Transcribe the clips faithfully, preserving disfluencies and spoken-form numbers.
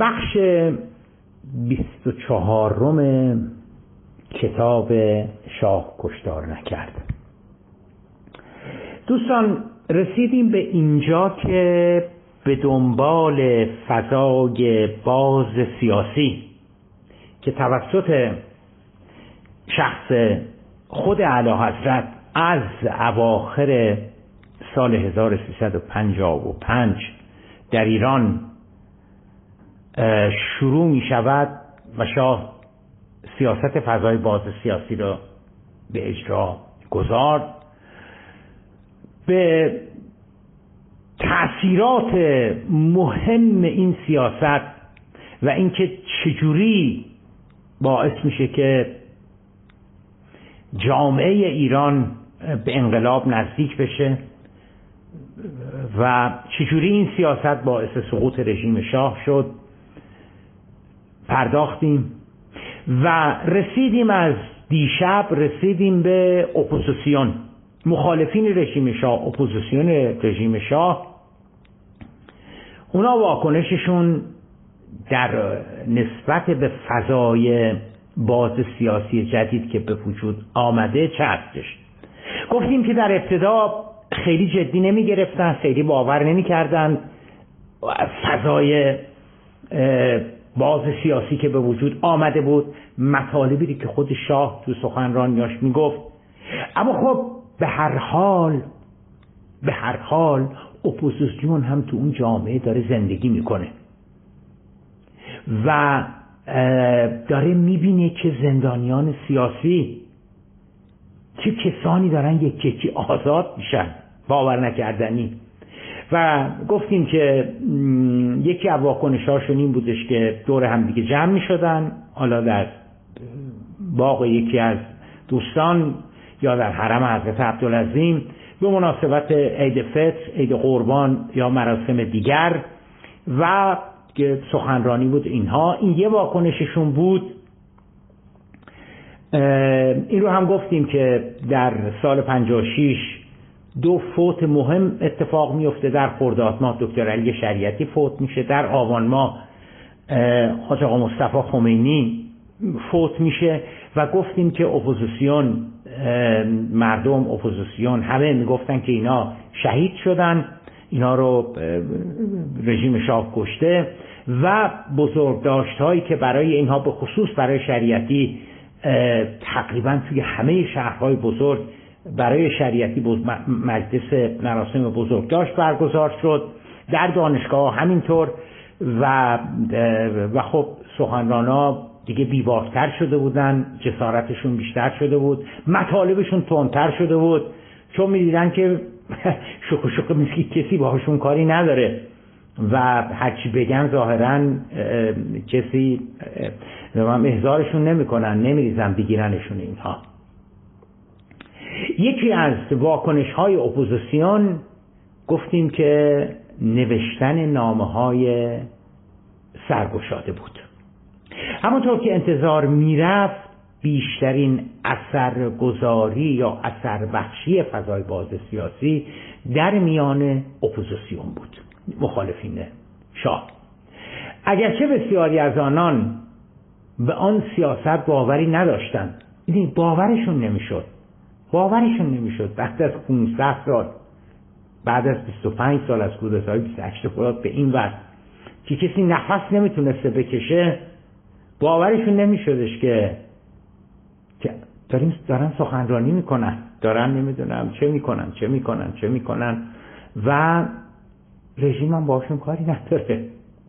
بخش بیست و چهارم کتاب شاه کشتار نکرد. دوستان رسیدیم به اینجا که به دنبال فضای باز سیاسی که توسط شخص خود اعلیحضرت از اواخر سال هزار و سیصد و پنجاه و پنج در ایران شروع می شود و شاه سیاست فضای باز سیاسی را به اجرا گذارد. به تأثیرات مهم این سیاست و اینکه چجوری باعث میشه که جامعه ایران به انقلاب نزدیک بشه و چجوری این سیاست باعث سقوط رژیم شاه شد پرداختیم و رسیدیم از دیشب رسیدیم به اپوزیسیون، مخالفین رژیم شاه، اپوزیسیون رژیم شاه. اونا واکنششون در نسبت به فضای باز سیاسی جدید که به وجود آمده چه هستش؟ گفتیم که در ابتدا خیلی جدی نمی گرفتن، خیلی باور نمی کردن فضای باز سیاسی که به وجود آمده بود، مطالبی که خود شاه تو سخنرانیاش می گفت. اما خب به هر حال به هر حال اپوزیسیون هم تو اون جامعه داره زندگی میکنه و داره میبینه که زندانیان سیاسی چه کسانی دارن یک یکی آزاد میشن، باور نکردنی. و گفتیم که یکی از واکنش‌هاشون این بودش که دور هم دیگه جمع میشدن، حالا در باغ یکی از دوستان یا در حرم حضرت عبدالعظیم به مناسبت عید فطر، عید قربان یا مراسم دیگر و سخنرانی بود. اینها این یه واکنششون بود. این رو هم گفتیم که در سال پنجاه و شش دو فوت مهم اتفاق میفته. در خرداد ماه دکتر علی شریعتی فوت میشه، در آبان ماه حاج آقا مصطفی خمینی فوت میشه و گفتیم که اپوزیسیون، مردم اپوزیسیون همه میگفتن که اینا شهید شدن، اینا رو رژیم شاه کشته و بزرگداشت‌هایی که برای اینها به خصوص برای شریعتی تقریبا توی همه شهرهای بزرگ برای شریعتی مجلس مراسم بزرگداشت برگزار شد، در دانشگاه همینطور و و خب سخنرانا دیگه بیباکتر شده بودن، جسارتشون بیشتر شده بود، مطالبشون تندتر شده بود، چون میدیدن که شوخ شوخ میسکی کسی باهاشون کاری نداره و هرچی بگن ظاهرا کسی احضارشون نمیکنن، نمیریزن بگیرنشون. اینها یکی از واکنش های اپوزیسیون گفتیم که نوشتن نامه های سرگشاده بود. همونطور که انتظار میرفت بیشترین اثرگذاری یا اثر بخشی فضای باز سیاسی در میان اپوزیسیون بود، مخالفین شاه. اگرچه بسیاری از آنان به آن سیاست باوری نداشتند، یعنی باورشون نمیشد باورشون نمیشد بعد از پانزده سال، بعد از بیست و پنج سال از کودتای بیست و هشت خرداد به این وقت که کسی نفس نمیتونسته بکشه، باورشون نمیشدش که که داریم دارن سخنرانی میکنن، دارن نمیدونم چه میکنن چه میکنن چه میکنن و رژیم هم باشون کاری نداره.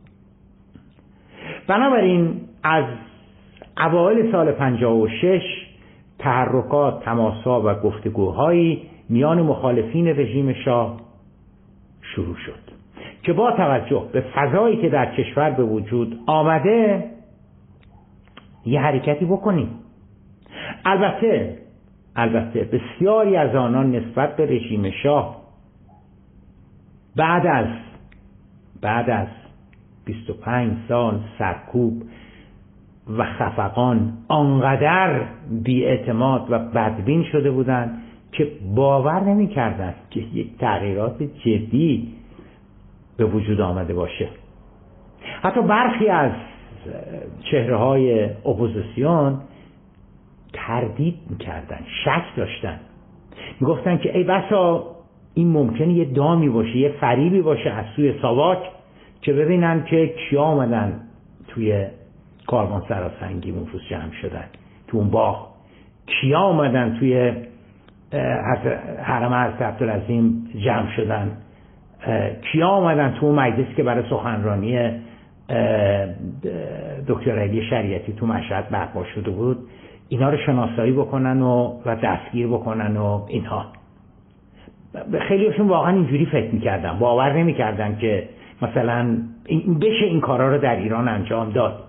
بنابراین از اوایل سال پنجاه و شش تحرکات، تماس‌ها و گفتگوهایی میان مخالفین رژیم شاه شروع شد که با توجه به فضایی که در کشور به وجود آمده یه حرکتی بکنیم. البته البته بسیاری از آنان نسبت به رژیم شاه بعد از بعد از بیست و پنج سال سرکوب و خفقان آنقدر بی‌اعتماد و بدبین شده بودند که باور نمی کردن که یک تغییرات جدی به وجود آمده باشه. حتی برخی از چهره های اپوزیسیون تردید میکردن، شک داشتن، میگفتن که ای بسا این ممکنه یه دامی باشه، یه فریبی باشه از سوی ساواک که ببینن که کیا آمدن توی کاروان سراسنگی منفوس جمع شدن، تو اون باغ کیا آمدن توی حرم حضرت عبدالعظیم جمع شدن، کیا آمدن تو اون مجلسی که برای سخنرانی دکتر علی شریعتی تو مشهد برپا شده بود، اینا رو شناسایی بکنن و, و دستگیر بکنن و اینها. خیلیشون واقعا اینجوری فکر میکردن، باور نمیکردن که مثلا این بشه این کارا رو در ایران انجام داد.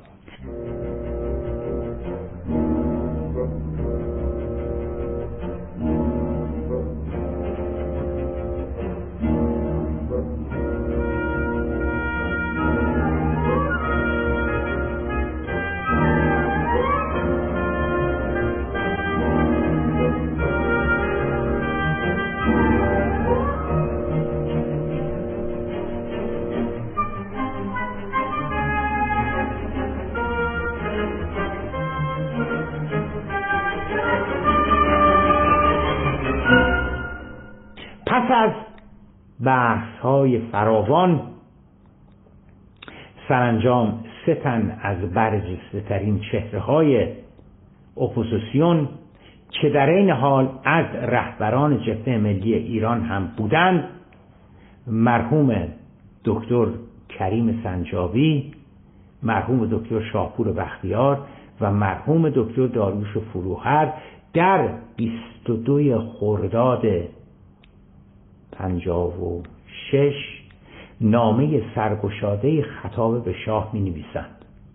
پس از بحث‌های فراوان سرانجام سه تن از برجسته‌ترین چهره‌های اپوزیسیون که در این حال از رهبران جبهه ملی ایران هم بودند، مرحوم دکتر کریم سنجابی، مرحوم دکتر شاپور بختیار و مرحوم دکتر داریوش فروهر در بیست و دو خرداد پنجاه و شش نامه سرگشاده خطاب به شاه می نویسند.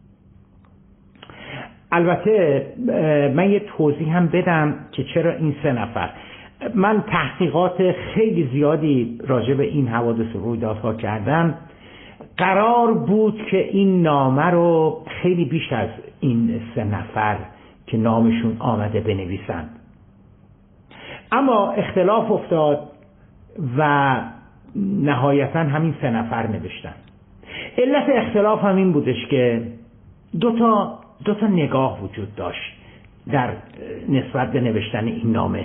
البته من یه توضیح هم بدم که چرا این سه نفر. من تحقیقات خیلی زیادی راجع به این حوادث و رویدادها کردم. قرار بود که این نامه رو خیلی بیش از این سه نفر که نامشون آمده بنویسند، اما اختلاف افتاد و نهایتا همین سه نفر نوشتن. علت اختلاف هم این بودش که دو تا دو تا نگاه وجود داشت در نسبت به نوشتن این نامه.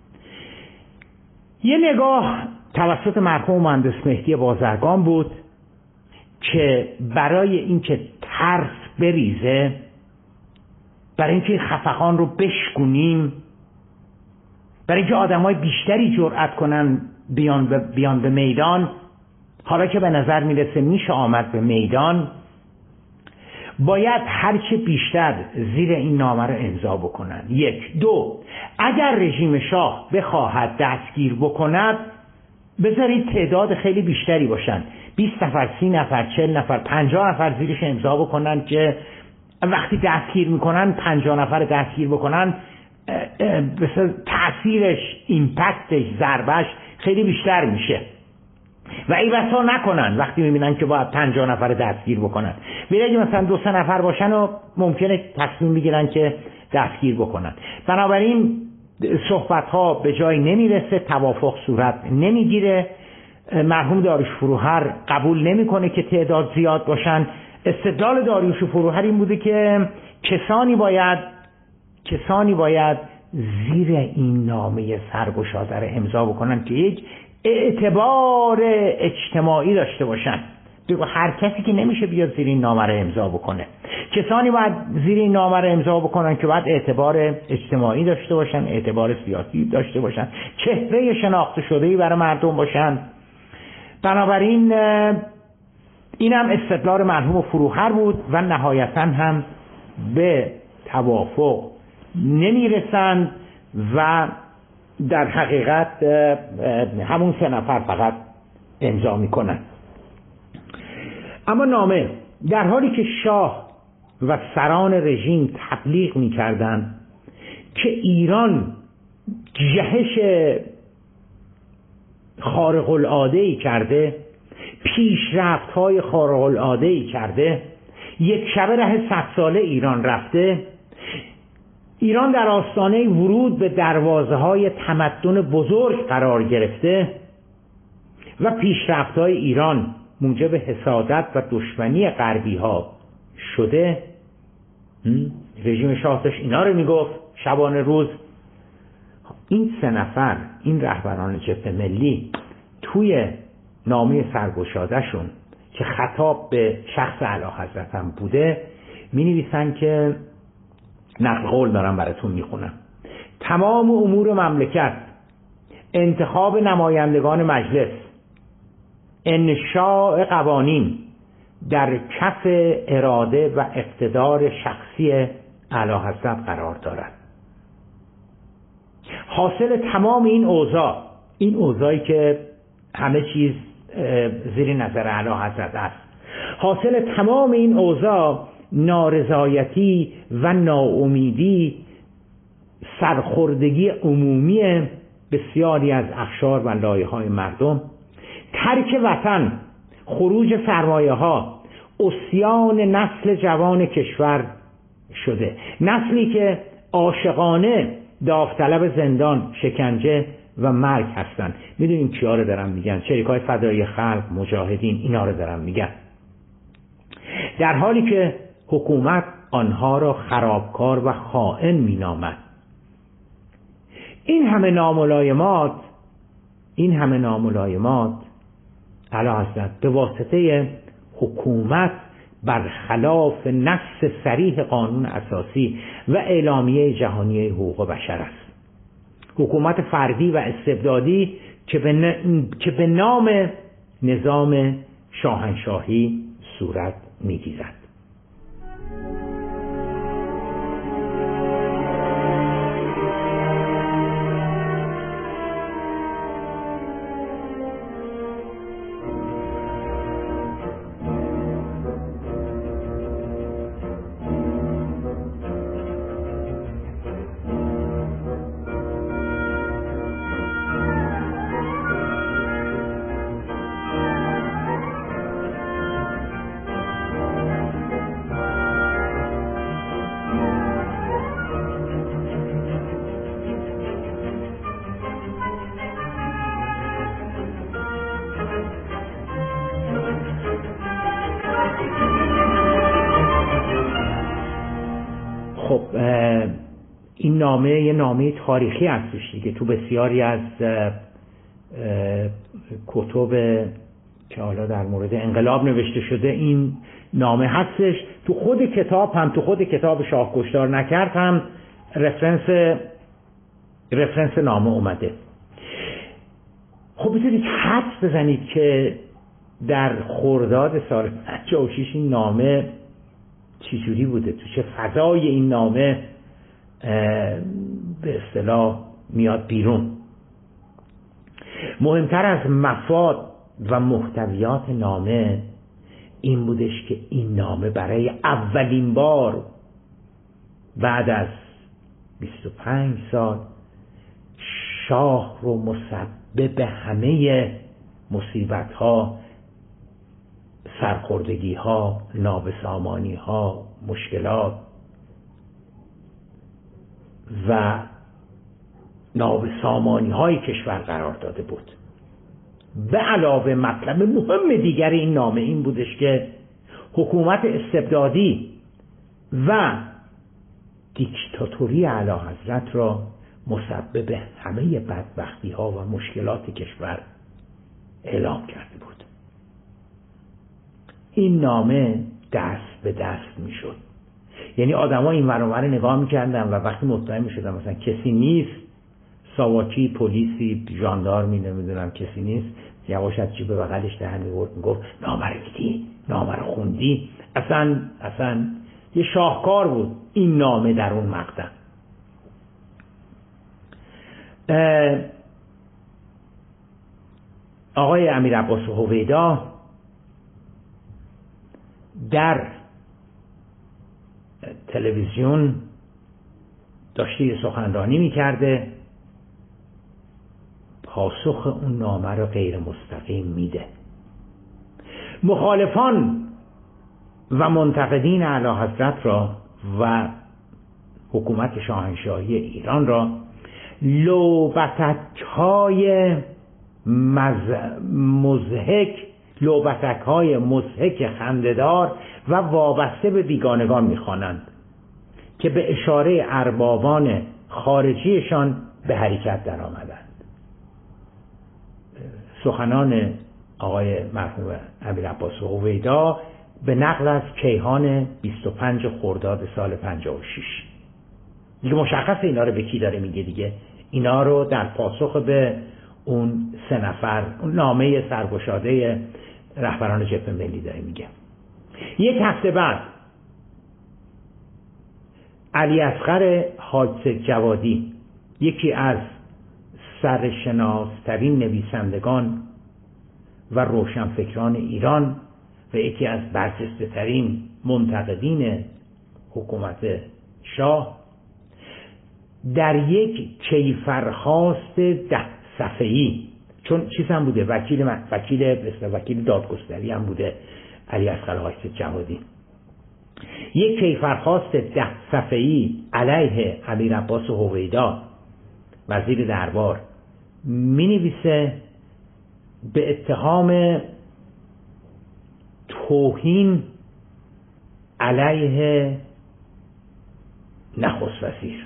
یه نگاه توسط مرحوم مهندس مهدی بازرگان بود که برای اینکه ترس بریزه، برای اینکه خفقان رو بشکنیم، برای اینکه آدمای بیشتری جرأت کنن بیان به, بیان به میدان، حالا که به نظر میرسه میشه آمد به میدان، باید هرچه بیشتر زیر این نامه رو امضا بکنن. یک. دو، اگر رژیم شاه بخواهد دستگیر بکند، بذارید تعداد خیلی بیشتری باشن، بیست نفر، سی نفر، چهل نفر، پنجاه نفر زیرش امضا بکنن که وقتی دستگیر میکنن پنجاه نفر دستگیر بکنن، مثلا تأثیرش، ایمپکتش، ضربش خیلی بیشتر میشه. و ای بسا نکنن وقتی میبینن که باید پنجاه نفر دستگیر بکنن، ولی اگه مثلا دو سه نفر باشن و ممکنه تصمیم بگیرن که دستگیر بکنن. بنابراین صحبت ها به جای نمیرسه، توافق صورت نمیگیره. مرحوم داریوش فروهر قبول نمیکنه که تعداد زیاد باشن. استدلال داریوش فروهر این بوده که کسانی باید کسانی باید زیر این نامه سرگشاده رو امضا بکنن که یک اعتبار اجتماعی داشته باشن. بگو هر کسی که نمیشه بیاد زیر این نامه رو امضا بکنه. کسانی باید زیر این نامه رو امضا بکنن که باید اعتبار اجتماعی داشته باشن، اعتبار سیاسی داشته باشن، چهره شناخته شده‌ای برای مردم باشن. بنابراین این هم استدلال مرحوم فروهر بود و نهایتا هم به توافق نمیرسند و در حقیقت همون سه نفر فقط امضا میکنن. اما نامه در حالی که شاه و سران رژیم تبلیغ میکردند که ایران جهش خارق العاده‌ای کرده، پیشرفت‌های خارق العاده‌ای کرده، یک شبه ره صد ساله ایران رفته، ایران در آستانه ورود به دروازه‌های تمدن بزرگ قرار گرفته و پیشرفت‌های ایران موجب حسادت و دشمنی غربی ها شده. رژیم شاه داشت اینا رو میگفت شبانه روز. این سه نفر، این رهبران جبهه ملی، توی نامه سرگشاده‌شون که خطاب به شخص اعلیحضرت هم بوده می نویسن که نقل قول دارم براتون میخونم: تمام امور مملکت، انتخاب نمایندگان مجلس، انشاء قوانین در کف اراده و اقتدار شخصی اعلیحضرت قرار دارد. حاصل تمام این اوضاع، این اوضاعی که همه چیز زیر نظر اعلیحضرت است، حاصل تمام این اوضاع نارضایتی و ناامیدی، سرخوردگی عمومی بسیاری از اقشار و لایه‌های مردم، ترک وطن، خروج سرمایه ها، عصیان نسل جوان کشور شده، نسلی که عاشقانه داوطلب زندان، شکنجه و مرگ هستند. میدونیم کیا رو دارم میگن؟ شریکای فدایی خلق، مجاهدین، اینا رو دارم میگن. در حالی که حکومت آنها را خرابکار و خائن مینامد. این همه ناملایمات این همه ناملایمات اعلیحضرت به واسطه حکومت برخلاف نص صریح قانون اساسی و اعلامیه جهانی حقوق بشر است. حکومت فردی و استبدادی که به, ن... که به نام نظام شاهنشاهی صورت می‌گیرد. این نامه یه نامه تاریخی هستش دیگه. تو بسیاری از کتب که حالا در مورد انقلاب نوشته شده این نامه هستش. تو خود کتاب هم، تو خود کتاب شاه کشتار نکرد هم رفرنس رفرنس نامه اومده. خب بذارید حدس بزنید که در خرداد سال پنجاه و شش این نامه چجوری بوده، تو چه فضای این نامه به اصطلاح میاد بیرون. مهمتر از مفاد و محتویات نامه این بودش که این نامه برای اولین بار بعد از بیست و پنج سال شاه رو مسبب همه مصیبت ها، سرخوردگی ها، نابسامانی ها، مشکلات و نابسامانی های کشور قرار داده بود. به علاوه مطلب مهم دیگر این نامه این بودش که حکومت استبدادی و دیکتاتوری اعلیحضرت را مسبب همه بدبختی ها و مشکلات کشور اعلام کرده بود. این نامه دست به دست می شد. یعنی آدم ها این ور و ور نگاه می کردن و وقتی مطمئن می شدن مثلا کسی نیست، ساواکی، پلیسی، ژاندارمی، نمیدونم کسی نیست، یواش از جیب بغلش دهن می‌آورد میگفت نامه رو دیدی؟ نامه رو خوندی؟ اصلا اصلا یه شاهکار بود این نامه در اون مقطع. آقای امیر عباس هویدا در تلویزیون داشته یه سخنرانی میکرده، پاسخ اون نامه رو غیر مستقیم میده. مخالفان و منتقدین اعلیحضرت را و حکومت شاهنشاهی ایران را لوبتک‌های مزهک لعبتک های مضحک خنده‌دار و وابسته به بیگانگان می‌خوانند که به اشاره اربابان خارجیشان به حرکت در آمدند. سخنان آقای مرحوم امیرعباس هویدا به نقل از کیهان بیست و پنج خرداد سال پنجاه و شش. دیگه مشخص اینا رو به کی داره میگه دیگه؟ اینا رو در پاسخ به اون سه نفر، اون نامه سرگشاده رهبران جبهه ملی داره میگه. یک هفته بعد علی اصغر حاج جوادی، یکی از سرشناسترین نویسندگان و روشنفکران ایران و یکی از برجسته ترین منتقدین حکومت شاه، در یک کیفرخواست ده صفحه‌ای، چون چیز هم بوده، وکیل وکیل وکیل دادگستری هم بوده علی اصغر حاج جوادی، یک کیفرخواست ده صفحه‌ای علیه امیرعباس هویدا وزیر دربار می‌نویسه به اتهام توهین علیه نخست وزیر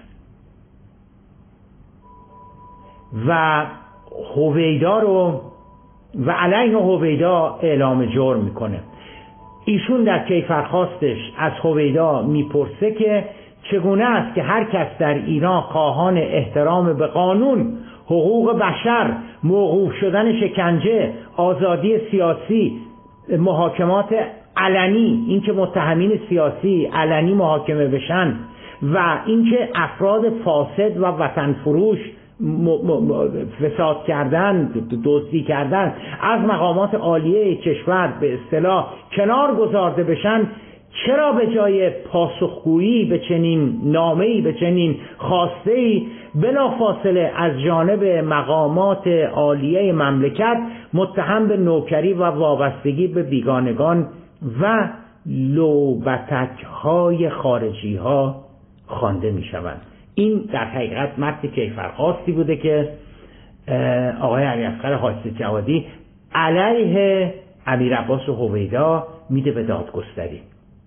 و هویدا رو و علیه هویدا اعلام جرم میکنه. ایشون در کیفرخواستش از هویدا میپرسه که چگونه است که هر کس در ایران خواهان احترام به قانون، حقوق بشر، موقوف شدن شکنجه، آزادی سیاسی، محاکمات علنی، اینکه متهمین سیاسی علنی محاکمه بشن و اینکه افراد فاسد و وطن فروش فساد کردن، دزدی کردن از مقامات عالیه کشور به اصطلاح کنار گذارده بشن، چرا به جای پاسخگویی به چنین نامه‌ای، به چنین خواسته‌ای بلافاصله از جانب مقامات عالیه مملکت متهم به نوکری و وابستگی به بیگانگان و لوبتک‌های خارجی‌ها خوانده می‌شوند؟ این در حقیقت متن کیفرخواستی بوده که آقای علی اصغر حاج جوادی علیه امیرعباس هویدا میده به دادگستری.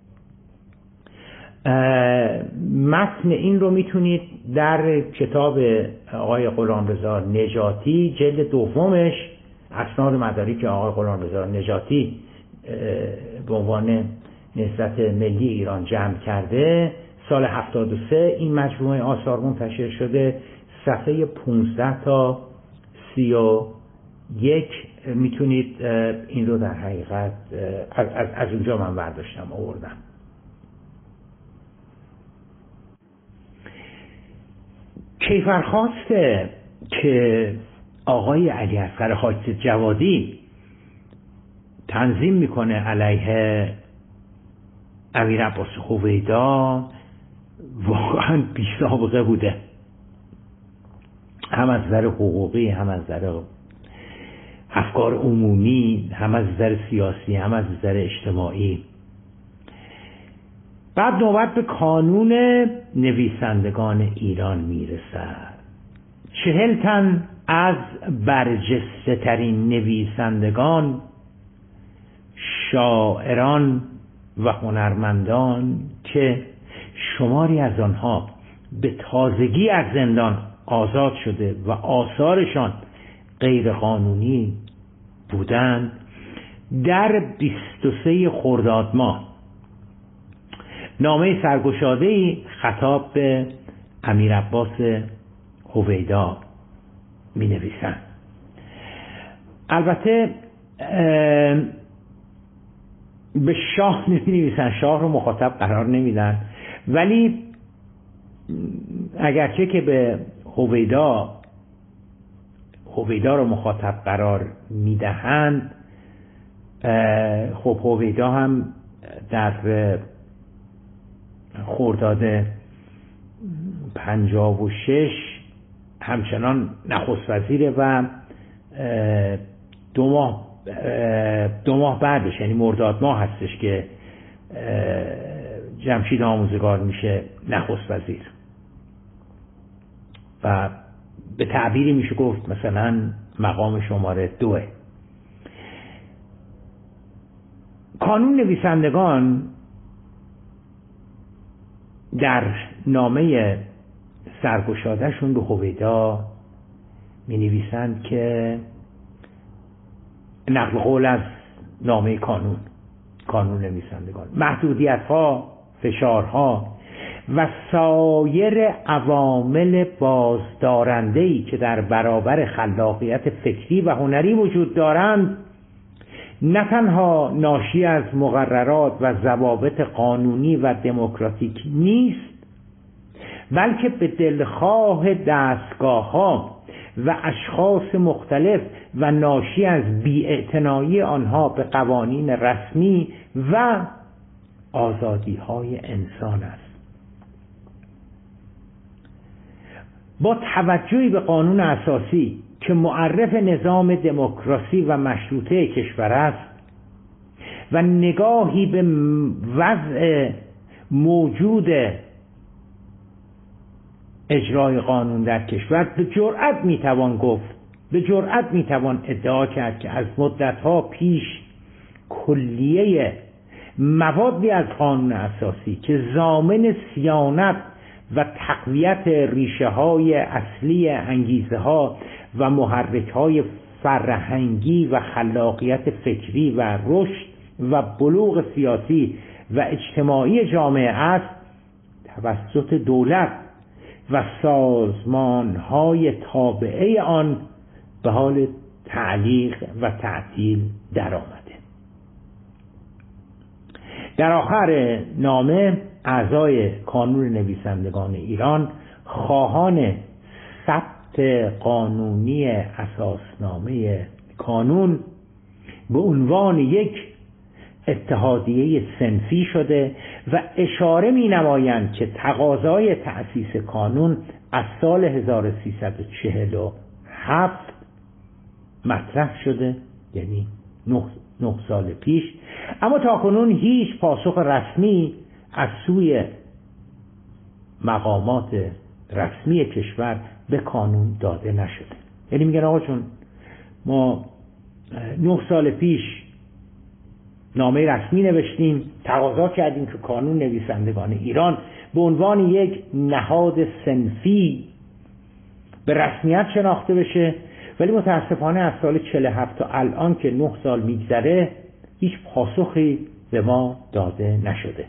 متن این رو میتونید در کتاب آقای غلامرضا نجاتی جلد دومش، اسناد مدارک آقای غلامرضا نجاتی به عنوان نهضت ملی ایران جمع کرده، سال هفتاد و سه این مجموعه آثار منتشر شده، صفحه پانزده تا سی و یک میتونید این رو در حقیقت از, از, از اونجا من برداشتم آوردم. کیفرخواسته که آقای علی اصغر حاج جوادی تنظیم میکنه علیه امیرعباس هویدا واقعا بی سابقه بوده، هم از نظر حقوقی، هم از نظر افکار عمومی، هم از نظر سیاسی، هم از نظر اجتماعی. بعد نوبت به کانون نویسندگان ایران میرسد. چهل تن از برجسته ترین نویسندگان، شاعران و هنرمندان که شماری از آنها به تازگی از زندان آزاد شده و آثارشان غیر قانونی بودند، در بیست و سه خرداد ماه نامه سرگشاده‌ای خطاب به امیرعباس هویدا می نویسند. البته به شاه نمی نویسن، شاه رو مخاطب قرار نمیدن، ولی اگرچه که به هویدا هویدا رو مخاطب قرار میدهند، خب هویدا هم در خرداد پنجاه و شش همچنان نخست وزیره و دو ماه دو ماه بعدش، یعنی مرداد ماه هستش که جمشید آموزگار میشه نخست وزیر و به تعبیری میشه گفت مثلا مقام شماره دوه. کانون نویسندگان در نامه سرگشادهشون به هویدا می نویسند که نقل قول از نامه کانون کانون نویسندگان: محدودیت ها، فشارها و سایر عوامل بازدارنده‌ای که در برابر خلاقیت فکری و هنری وجود دارند نه تنها ناشی از مقررات و ضوابط قانونی و دموکراتیک نیست، بلکه به دلخواه دستگاه‌ها و اشخاص مختلف و ناشی از بی‌اعتنایی آنها به قوانین رسمی و آزادی‌های انسان است. با توجهی به قانون اساسی که معرف نظام دموکراسی و مشروطه کشور است و نگاهی به وضع موجود اجرای قانون در کشور، به جرأت میتوان گفت به جرأت میتوان ادعا کرد که از مدتها پیش کلیه موادی از قانون اساسی که ضامن صیانت و تقویت ریشه های اصلی انگیزه ها و محرک های فرهنگی و خلاقیت فکری و رشد و بلوغ سیاسی و اجتماعی جامعه است، توسط دولت و سازمان های تابعه آن به حال تعلیق و تعطیل در آمده. در آخر نامه اعضای کانون نویسندگان ایران خواهان ثبت قانونی اساسنامه کانون به عنوان یک اتحادیه صنفی شده و اشاره می نمایند که تقاضای تأسیس کانون از سال هزار و سیصد و چهل و هفت مطرح شده، یعنی نه, نه سال پیش، اما تاکنون هیچ پاسخ رسمی از سوی مقامات رسمی کشور به کانون داده نشده. یعنی میگن آقا چون ما نه سال پیش نامه رسمی نوشتیم، تقاضا کردیم که کانون نویسندگان ایران به عنوان یک نهاد صنفی به رسمیت شناخته بشه، ولی متاسفانه از سال چهل و هفت تا الان که نه سال میگذره هیچ پاسخی به ما داده نشده.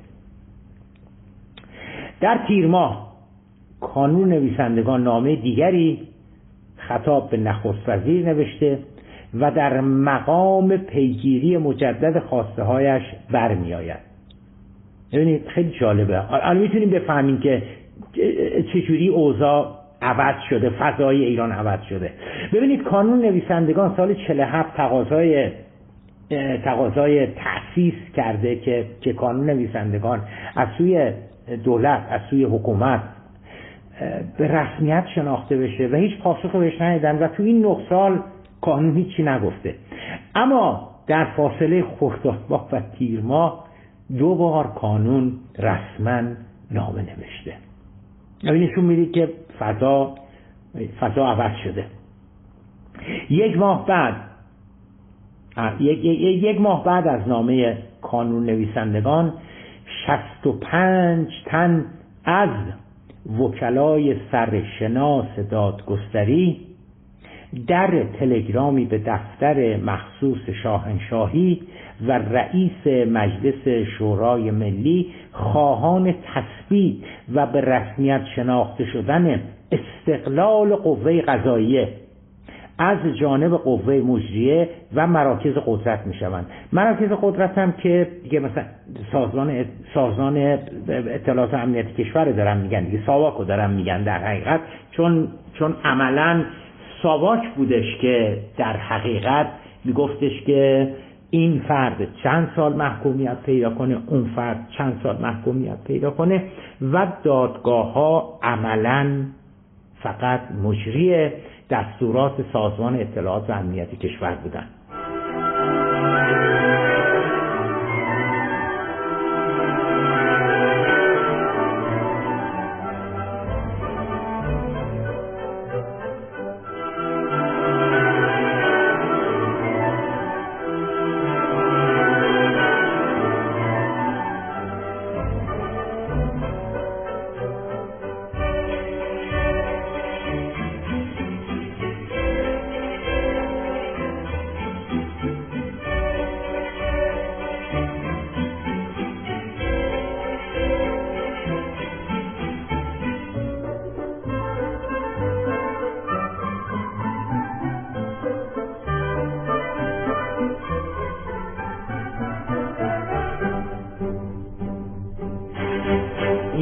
در تیر ماه کانون نویسندگان نامه دیگری خطاب به نخست وزیر نوشته و در مقام پیگیری مجدد خواسته هایش برمی آید. ببینید خیلی جالبه. الان میتونیم بفهمیم که چجوری اوضاع عوض شده، فضای ایران عوض شده. ببینید کانون نویسندگان سال چهل و هفت تقاضای تقاضای تأسیس کرده که که کانون نویسندگان از سوی دولت، از سوی حکومت به رسمیت شناخته بشه و هیچ پاسخی بهش ندادن و تو این نه سال کانون هیچی نگفته. اما در فاصله خرداد ماه و تیر ماه دو بار کانون رسما نامه نوشته. یعنی نشون میده که فضا فضا عوض شده. یک ماه بعد یک, یک, یک ماه بعد از نامه کانون نویسندگان شصت و پنج تن از وکلای سرشناس دادگستری در تلگرامی به دفتر مخصوص شاهنشاهی و رئیس مجلس شورای ملی خواهان تثبیت و به رسمیت شناخته شدن استقلال قوه قضاییه از جانب قوه مجریه و مراکز قدرت می شوند. مراکز قدرت هم که دیگه مثلا سازمان سازمان اطلاعات امنیت کشور دارن میگن دیگه، ساواکو دارن میگن در حقیقت، چون چون عملاً ساواک بودش که در حقیقت میگفتش که این فرد چند سال محکومیت پیدا کنه، اون فرد چند سال محکومیت پیدا کنه و دادگاه ها عملاً فقط مجری دستورات سازمان اطلاعات و امنیت کشور بودن.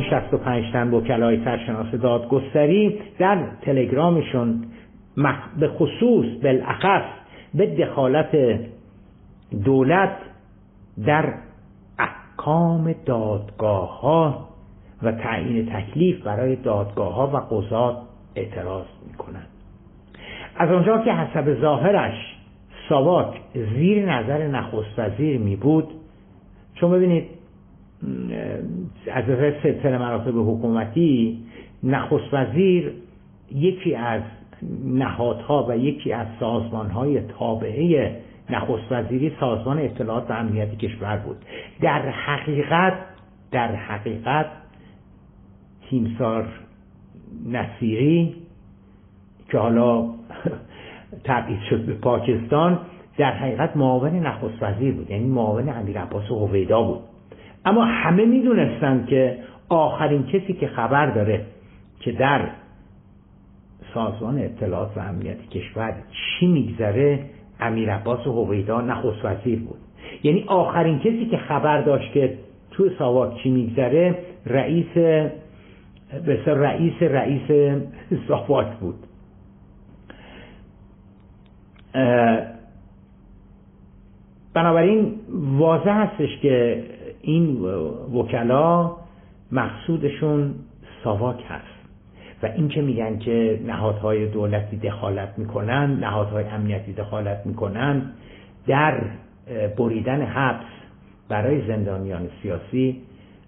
شصت و پنج تن وکلای سرشناس دادگستری در تلگرامشون به خصوص بالاخص به دخالت دولت در احکام دادگاه ها و تعیین تکلیف برای دادگاه ها و قضات اعتراض میکنند. از آنجا که حسب ظاهرش ساواک زیر نظر نخست وزیر می بود، چون ببینید از نظر سلسله مراتب حکومتی نخست وزیر یکی از نهادها و یکی از سازمانهای تابعه نخست وزیری سازمان اطلاعات و امنیت کشور بود. در حقیقت در حقیقت تیمسار نصیری که حالا تبعید شد به پاکستان در حقیقت معاون نخست وزیر بود، یعنی معاون امیرعباس هویدا بود. اما همه میدونستند که آخرین کسی که خبر داره که در سازمان اطلاعات و امنیت کشور چی میگذره امیرعباس هویدا نخست وزیر بود. یعنی آخرین کسی که خبر داشت که تو ساواک چی میگذره رئیس بسیار رئیس رئیس ساواک بود. بنابراین واضح هستش که این وکلا مقصودشون ساواک هست و این که میگن که نهادهای دولتی دخالت میکنن، نهادهای امنیتی دخالت میکنن در بریدن حبس برای زندانیان سیاسی،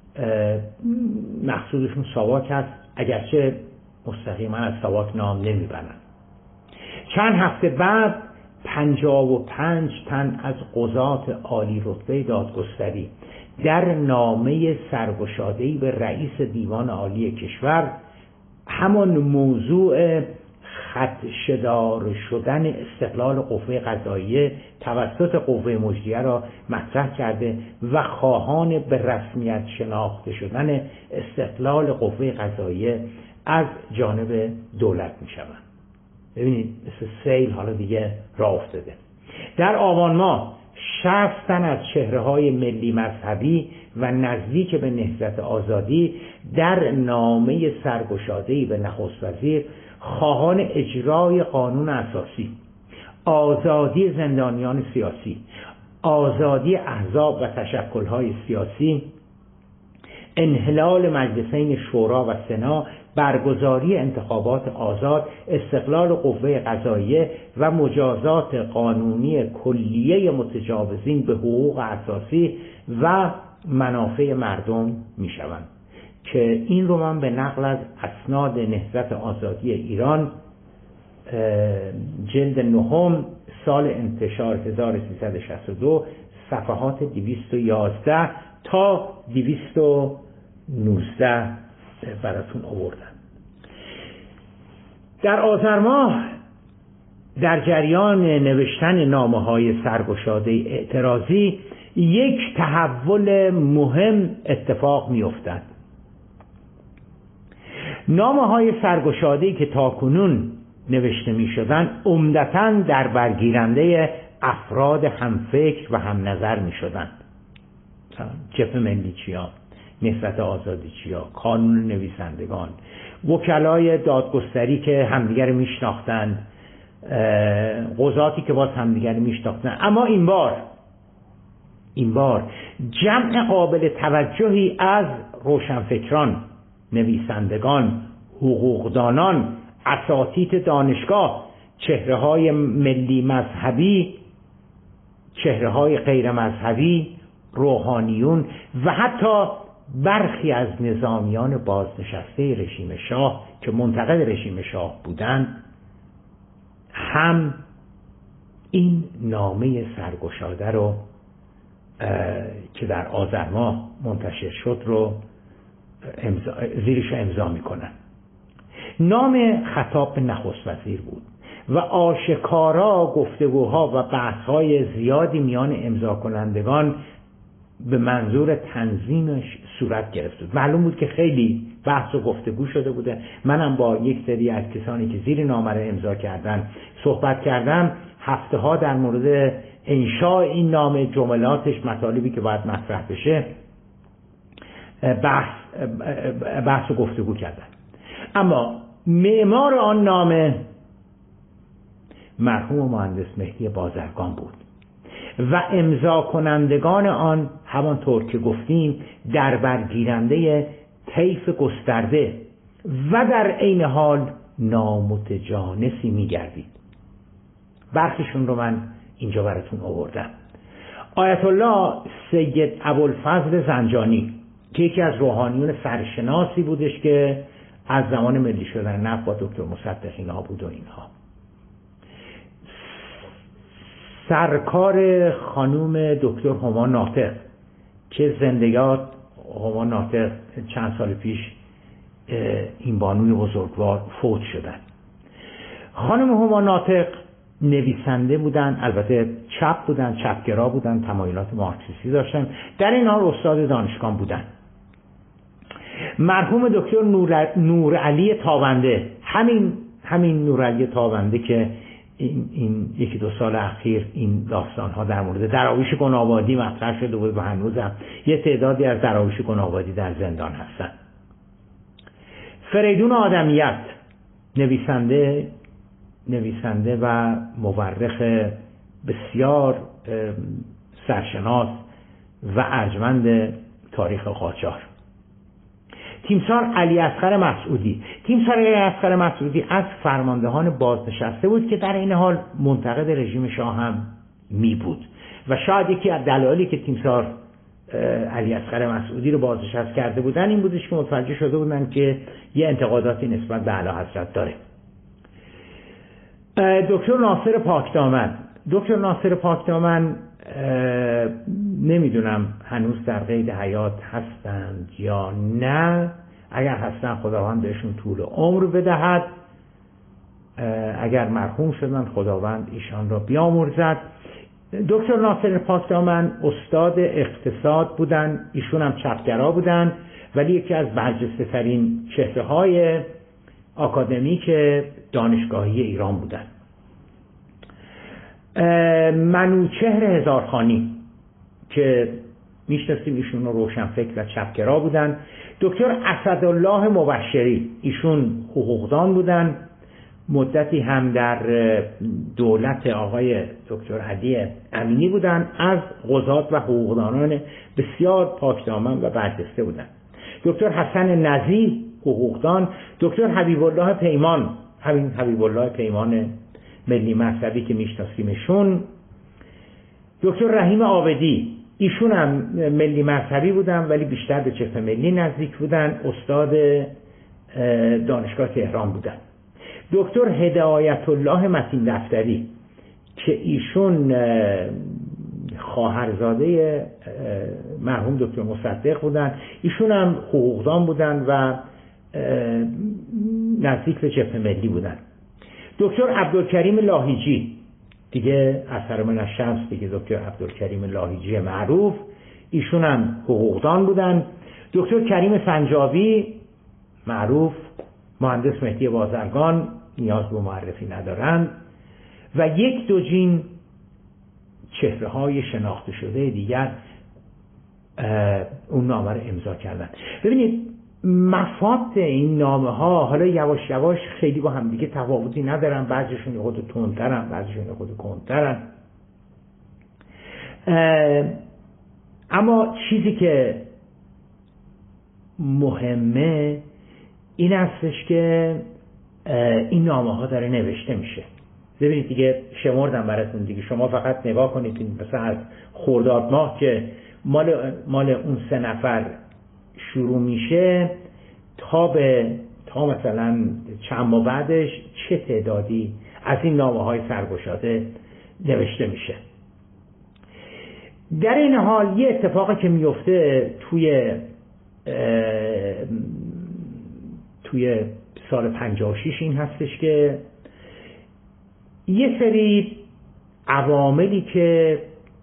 مقصودشون ساواک هست، اگرچه مستقیما از ساواک نام نمیبرن. چند هفته بعد پنجاه و پنج تن از قضات عالی رتبه دادگستری در نامه سرگشاده‌ای به رئیس دیوان عالی کشور همان موضوع خدشه‌دار شدن استقلال قوه قضاییه توسط قوه مجریه را مطرح کرده و خواهان به رسمیت شناخته شدن استقلال قوه قضاییه از جانب دولت می شوند. ببینید مثل سیل حالا دیگه راه افتاده. در آبان ماه شصت تن از چهره‌های ملی مذهبی و نزدیک به نهضت آزادی در نامه سرگشاده‌ای به نخست وزیر خواهان اجرای قانون اساسی، آزادی زندانیان سیاسی، آزادی احزاب و تشکل‌های سیاسی، انحلال مجلسین شورا و سنا، برگزاری انتخابات آزاد، استقلال قوه قضاییه و مجازات قانونی کلیه متجاوزین به حقوق اساسی و منافع مردم می شوند که این رو من به نقل از اسناد نهضت آزادی ایران جلد نهم سال انتشار هزار و سیصد و شصت و دو صفحات دویست و یازده تا دویست و نوزده براتون آوردم. در آذر ماه در جریان نوشتن نامه‌های سرگشاده اعتراضی یک تحول مهم اتفاق می‌افتد. نامه‌های سرگشاده‌ای که تاکنون نوشته می‌شدند عمدتاً در برگیرنده افراد همفکر و هم نظر می‌شدند. جبهه ملیچیا، نهضت آزادیچیا، کانون نویسندگان، وکلای دادگستری که همدیگر میشناختند، قضاتی که باز همدیگر میشناختند. اما این بار این بار جمع قابل توجهی از روشنفکران، نویسندگان، حقوقدانان، اساتید دانشگاه، چهره‌های ملی مذهبی، چهره‌های غیر مذهبی، روحانیون و حتی برخی از نظامیان بازنشسته رژیم شاه که منتقد رژیم شاه بودند هم این نامه سرگشاده رو که در آذر ماه منتشر شد رو امضا زیرش امضا میکنن. نام خطاب به نخست وزیر بود و آشکارا گفتگوها و بحث‌های زیادی میان امضا کنندگان به منظور تنظیمش صورت گرفت. معلوم بود که خیلی بحث و گفتگو شده بوده. منم با یک سری از کسانی که زیر نامه رو امضا کردن صحبت کردم. هفته ها در مورد انشاء این نامه، جملاتش، مطالبی که باید مطرح بشه بحث بحث و گفتگو کردن. اما معمار آن نامه مرحوم مهندس مهدی بازرگان بود و امضا کنندگان آن همانطور که گفتیم در برگیرنده طیف گسترده و در عین حال نامتجانسی می‌گردید. برخیشون رو من اینجا براتون آوردم. آیت الله سید ابوالفضل زنجانی که یکی از روحانیون سرشناسی بودش که از زمان ملی شدن نفت با دکتر مصدق اینا بود و اینها. سرکار خانوم دکتر هما ناطق که زندگیات هما ناطق چند سال پیش این بانوی بزرگوار فوت شدن. خانم هما ناطق نویسنده بودن، البته چپ بودن، چپگرا بودن، تمایلات مارکسیستی داشتن، در این حال استاد دانشگاه بودن. مرحوم دکتر نور نورعلی تابنده، همین همین نورعلی تابنده که این, این یکی دو سال اخیر این داستان ها در مورد دراویش گنابادی مطرح شده بود و هنوزم یه تعدادی از دراویش گنابادی در زندان هستن. فریدون آدمیت نویسنده نویسنده و مورخ بسیار سرشناس و ارجمند تاریخ قاجار. تیمسار علی اصغر مسعودی تیمسار علی اصغر مسعودی از فرماندهان بازنشسته بود که در این حال منتقد رژیم شاه هم می بود و شاید یکی از دلایلی که تیمسار علی اصغر مسعودی رو بازنشست کرده بودن این بودش که متوجه شده بودن که یه انتقاداتی نسبت به اعلیحضرت داره. دکتر ناصر پاکدامن دکتر ناصر پاکدامن نمیدونم هنوز در قید حیات هستند یا نه. اگر هستن خداوند بهشون طول عمر بدهد، اگر مرحوم شدن خداوند ایشان را بیامرزد. دکتر ناصر پاکدامن استاد اقتصاد بودن، ایشون هم چپگرا بودن ولی یکی از برجسته ترین چهره های آکادمیک دانشگاهی ایران بودن. منوچهر هزارخانی که میشناسیم ایشون روشنفکر و چپگرا بودن. دکتر اسدالله مبشری ایشون حقوقدان بودن، مدتی هم در دولت آقای دکتر علی امینی بودن، از قضات و حقوقدانان بسیار پاکدامن و برجسته بودن. دکتر حسن نزیه حقوقدان، دکتر حبیب الله پیمان، همین حبیب الله پیمان ملی مذهبی که میشناسیمشون. دکتر رحیم عابدی ایشون هم ملی مذهبی بودن ولی بیشتر به چپ ملی نزدیک بودن، استاد دانشگاه تهران بودن. دکتر هدایت الله متین دفتری که ایشون خواهرزاده مرحوم دکتر مصدق بودن، ایشون هم حقوقدان بودن و نزدیک به چپ ملی بودن. دکتر عبدالکریم لاهیجی دیگه اثر من الشمس دیگه، دکتر عبدالکریم لاهیجی معروف، ایشون هم حقوقدان بودن. دکتر کریم سنجابی معروف، مهندس مهدی بازرگان، نیاز به معرفی ندارند و یک دو جین چهره های شناخته شده دیگر اون نامه رو امضا کردن. ببینید مفاد این نامه ها حالا یواش یواش خیلی با هم دیگه تفاوتی ندارن، بعضیشون یه خود تندترن، بعضیشون یه خود کندترن، اما چیزی که مهمه این هستش که این نامه ها داره نوشته میشه. ببینید دیگه شمردم براتون دیگه، شما فقط نگاه کنید مثلا از خرداد ماه که مال مال اون سه نفر شروع میشه تا به تا مثلا چند ماه بعدش چه تعدادی از این نامه های سرگشاده نوشته میشه. در این حال یه اتفاقی که میفته توی توی سال پنجاه و شش این هستش که یه سری عواملی که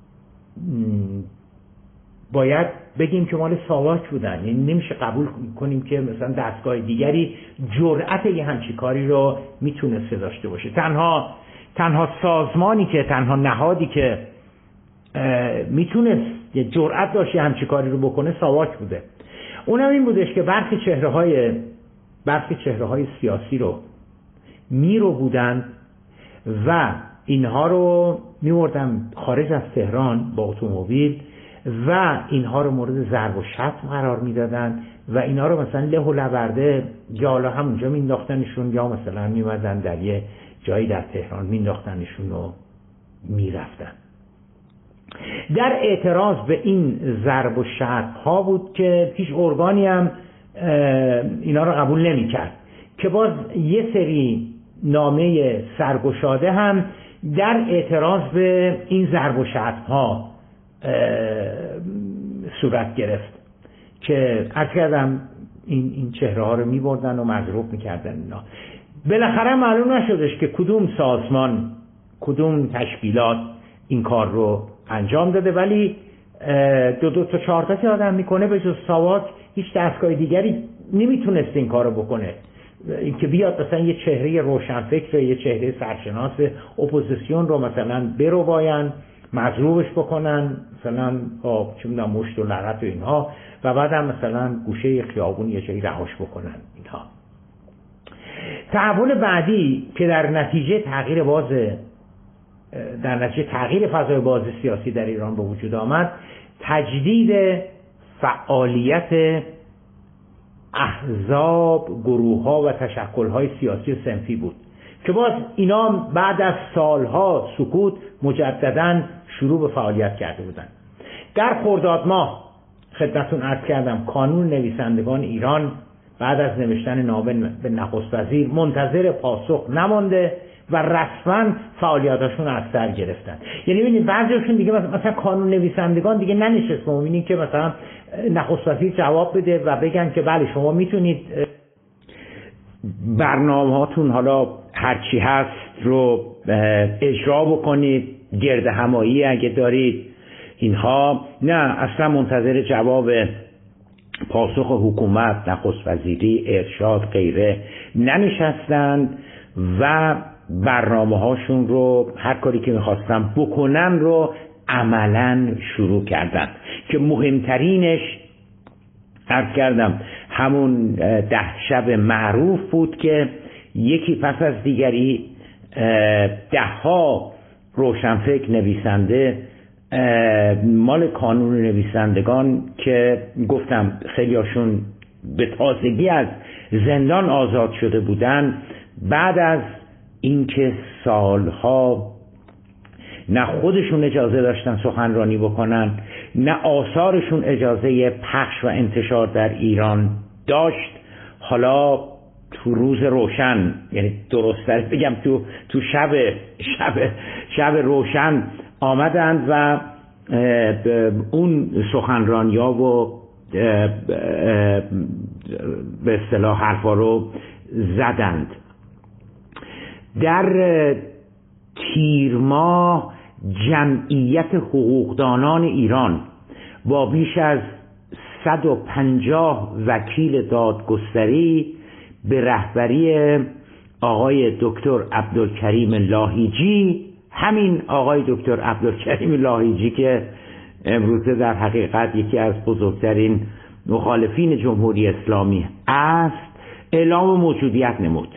باید بگیم که مال ساواک بودن، یعنی نمیشه قبول کنیم که مثلا دستگاه دیگری جرأت یه همچین کاری رو میتونسته داشته باشه. تنها تنها سازمانی که تنها نهادی که میتونست یه جرأت داشت یه همچین کاری رو بکنه ساواک بوده. اونم این بودش که برخی چهره های برخی چهره های سیاسی رو میرو بودن و اینها رو میوردن خارج از تهران با اتومبیل و اینها رو مورد ضرب و شتم قرار میدادن و اینها رو مثلا له و لورده یا حالا همونجا مینداختنشون یا مثلا میمدن در یه جایی در تهران مینداختنشون و میرفتن. در اعتراض به این ضرب و شتم ها بود که هیچ ارگانی هم اینا رو قبول نمی کرد که باز یه سری نامه سرگشاده هم در اعتراض به این ضرب و شتم ها صورت گرفت که عرض کردم این این چهره ها رو می بردن و مضروب می کردن. اینا بالاخره معلوم نشدش که کدوم سازمان کدوم تشکیلات این کار رو انجام داده، ولی دو دو تا چهار تا که آدم میکنه به جز ساواک هیچ دستگاه دیگری نمیتونست این کارو بکنه. اینکه بیاد مثلا یه چهره روشنفکر یه چهره سرشناس اپوزیسیون رو مثلا برباین مضروبش بکنن مثلا با چه میدونم مشت و لغت و اینها و بعدم مثلا گوشه خیابون یه جایی رهاش بکنن اینها. تحول بعدی که در نتیجه تغییر باز در نتیجه تغییر فضای باز سیاسی در ایران به وجود آمد، تجدید فعالیت احزاب، گروه‌ها و تشکل‌های سیاسی صنفی بود که باز اینا بعد از سالها سکوت مجدداً شروع به فعالیت کرده بودند. در خرداد ماه خدمتتون عرض کردم کانون نویسندگان ایران بعد از نوشتن نامه به نخست وزیر منتظر پاسخ نمانده و رسما فعالیتاشون از سر گرفتن. یعنی ببینید بعضیشون دیگه مثلا کانون نویسندگان دیگه ننشست، ما می‌بینیم که مثلا نخست وزیر جواب بده و بگن که بله شما میتونید برنامه‌هاتون حالا هرچی هست رو اجرا بکنید، گرد همایی اگه دارید اینها. نه، اصلا منتظر جواب پاسخ حکومت، نخست وزیری، ارشاد غیره ننشستند و برنامه هاشون رو هر کاری که میخواستن بکنن رو عملاً شروع کردن که مهمترینش عرض کردم همون ده شب معروف بود که یکی پس از دیگری ده ها روشنفکر نویسنده مال کانون نویسندگان که گفتم خیلی هاشون به تازگی از زندان آزاد شده بودن، بعد از اینکه سالها نه خودشون اجازه داشتن سخنرانی بکنن نه آثارشون اجازه پخش و انتشار در ایران داشت، حالا تو روز روشن، یعنی درست‌تر بگم تو تو شب شب شب روشن آمدند و اون سخنرانی‌ها و به اصطلاح حرفا رو زدند. در تیر ماه جمعیت حقوقدانان ایران با بیش از صد و پنجاه وکیل دادگستری به رهبری آقای دکتر عبدالکریم لاهیجی، همین آقای دکتر عبدالکریم لاهیجی که امروزه در حقیقت یکی از بزرگترین مخالفین جمهوری اسلامی است، اعلام موجودیت نمود.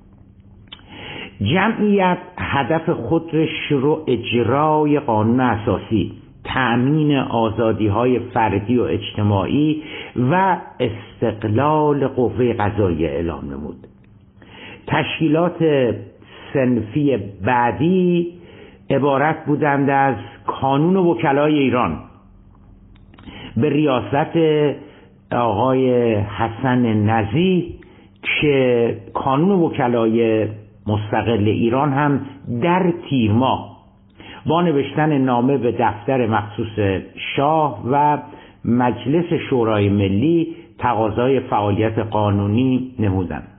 جمعیت هدف خود را شروع اجرای قانون اساسی، تأمین آزادی‌های فردی و اجتماعی و استقلال قوه قضاییه اعلام نمود. تشکیلات صنفی بعدی عبارت بودند از کانون وکلای ایران به ریاست آقای حسن نزیح که کانون وکلای مستقل ایران هم در تیر ماه با نوشتن نامه به دفتر مخصوص شاه و مجلس شورای ملی تقاضای فعالیت قانونی نمودند.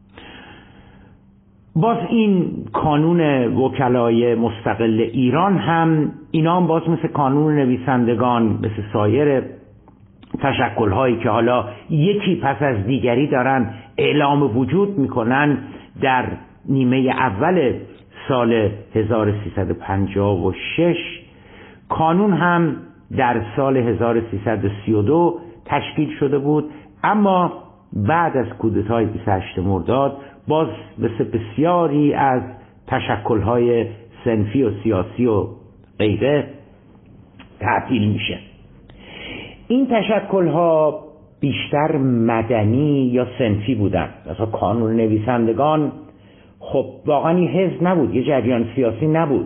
باز این کانون وکلای مستقل ایران هم اینا هم باز مثل کانون نویسندگان، مثل سایر تشکل‌هایی که حالا یکی پس از دیگری دارن اعلام وجود میکنن، در نیمه اول سال هزار و سیصد و پنجاه و شش کانون هم در سال هزار و سیصد و سی و دو تشکیل شده بود اما بعد از کودتای بیست و هشتم مرداد باز مثل بسیاری از تشکل‌های صنفی و سیاسی و غیره تعطیل میشه. این تشکل‌ها بیشتر مدنی یا صنفی بودن. مثلا کانون نویسندگان خب واقعا این حزب نبود، یه جریان سیاسی نبود.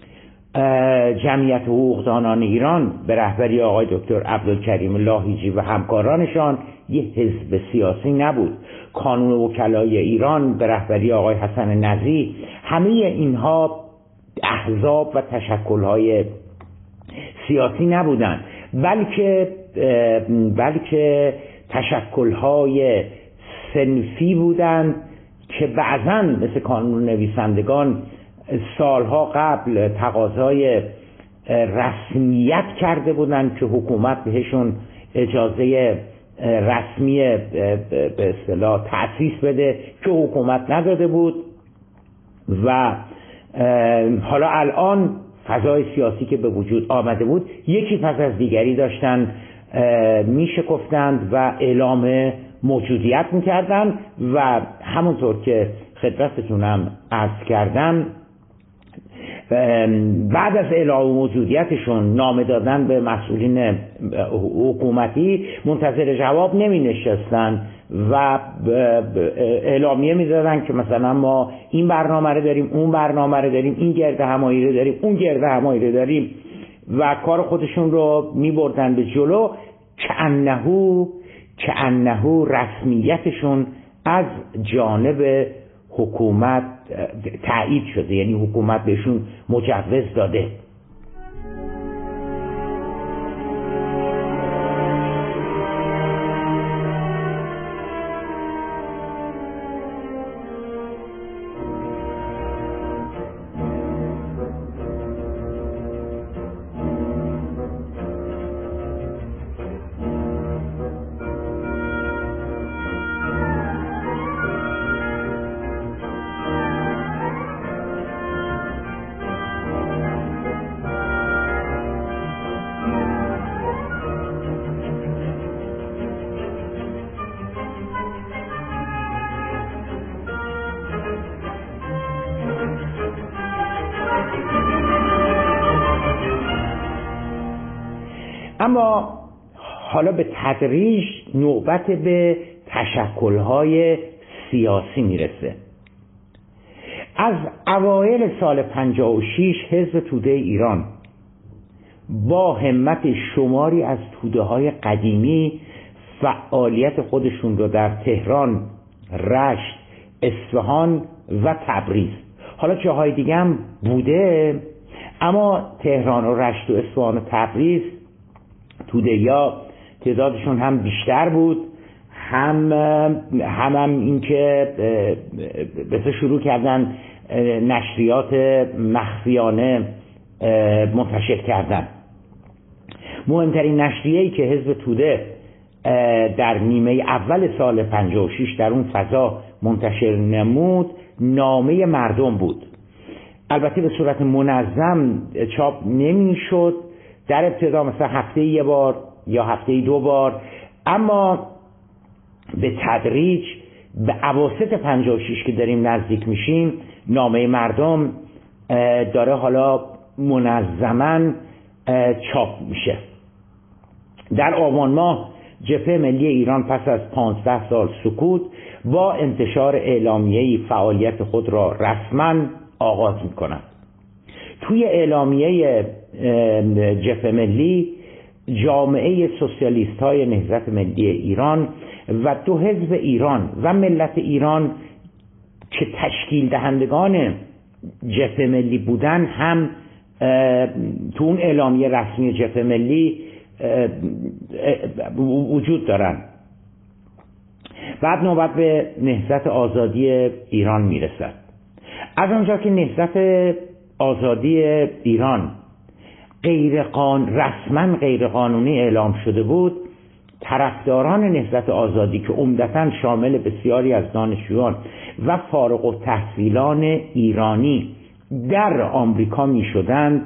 جمعیت حقوقدانان ایران به رهبری آقای دکتر عبدالکریم لاهیجی و همکارانشان یه حزب سیاسی نبود. کانون وکلای ایران به رهبری آقای حسن نزی، همه اینها احزاب و تشکل‌های سیاسی نبودند، بلکه بلکه تشکل‌های صنفی بودند که بعضاً مثل کانون نویسندگان سالها قبل تقاضای رسمیت کرده بودند که حکومت بهشون اجازه رسمی به اصطلاح تأسیس بده که حکومت نداده بود و حالا الان فضای سیاسی که به وجود آمده بود یکی پس از دیگری داشتن می شکفتند و اعلام موجودیت می کردن و همونطور که خدمتتونم عرض کردم بعد از اعلام موجودیتشون نامه دادن به مسئولین حکومتی منتظر جواب نمی نشستن و اعلامیه می دادن که مثلا ما این برنامه رو داریم، اون برنامه رو داریم، این گرد همایی رو داریم، اون گرد همایی رو داریم و کار خودشون رو می بردن به جلو که انهو که انهو رسمیتشون از جانب حکومت تایید شده، یعنی حکومت بهشون مجوز داده. اما حالا به تدریج نوبت به تشکل‌های سیاسی میرسه. از اوایل سال پنجاه و شش حزب توده ایران با همت شماری از توده‌های قدیمی فعالیت خودشون رو در تهران، رشت، اصفهان و تبریز، حالا جاهای دیگه هم بوده، اما تهران و رشت و اصفهان و تبریز توده‌ها تعدادشون هم بیشتر بود، هم هم, هم این که بسه شروع کردن نشریات مخفیانه منتشر کردن. مهمترین نشریه‌ای که حزب توده در نیمه اول سال پنجاه و شش در اون فضا منتشر نمود نامه مردم بود. البته به صورت منظم چاپ نمی شد، در ابتدا مثلا هفته یه بار یا هفته دو بار، اما به تدریج به اواسط پنجاه و شش که داریم نزدیک میشیم نامه مردم داره حالا منظما چاپ میشه. در آبان ماه جبهه ملی ایران پس از پانزده سال سکوت با انتشار اعلامیه‌ای فعالیت خود را رسما آغاز می‌کند. توی اعلامیه جبهه ملی جامعه سوسیالیست‌های نهضت ملی ایران و دو حزب ایران و ملت ایران که تشکیل دهندگان جبهه ملی بودن هم تو اون اعلامیه رسمی جبهه ملی وجود دارن. بعد نوبت به نهضت آزادی ایران میرسد. از آنجا که نهضت آزادی ایران غیر قان... رسما غیر قانونی اعلام شده بود، طرفداران نهضت آزادی که عمدتاً شامل بسیاری از دانشجویان و فارغ التحصیلان ایرانی در آمریکا می شدند،